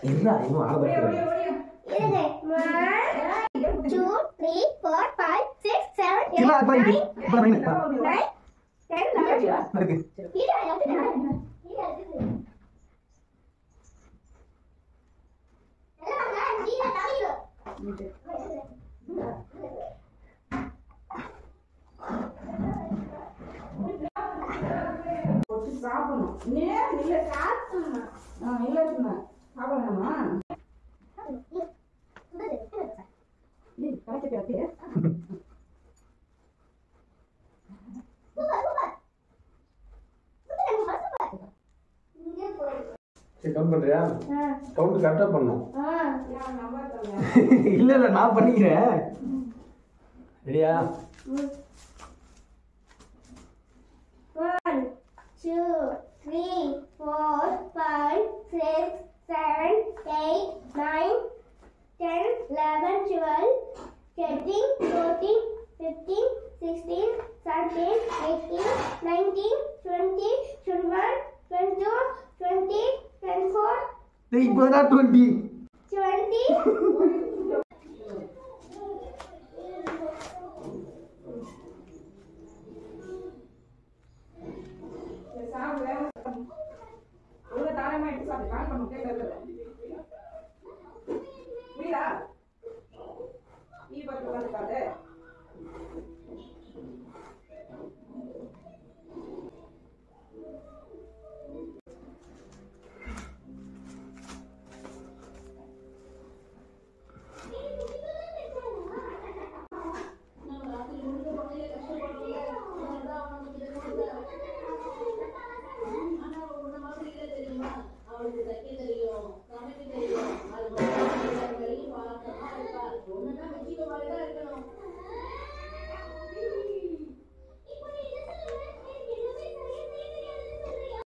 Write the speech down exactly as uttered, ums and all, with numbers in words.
என்ன இன்னும் ஆட போறீங்க? இருங்க. one two three four five six seven eight இல்ல nine பாருங்க. பாருங்க. nine ten eleven இருக்கு. இது அது இது அது எல்லாம் நான் நீ தாவிடு போட்டு சாப்பிடணும். நீ இல்ல சாப்பிடணும். ஆ இல்ல சும்மா சாப்பிடணுமா? நீ காய்ச்சி காய்ச்சி. சரி கவுண்ட் பண்றியா? கவுண்ட் கரெக்டா பண்ணனும். ஆ இல்ல இல்ல நான் பண்ணிக்கிறேன். ரெடியா? one two three four five six seven eight nine ten eleven twelve thirteen fourteen fifteen sixteen seventeen eighteen nineteen twenty twenty-one twenty-two twenty twenty-four டேய் இப்போதான் twenty. twenty அவளுக்கு தைக்க தெரியும், சமைக்க தெரியும்.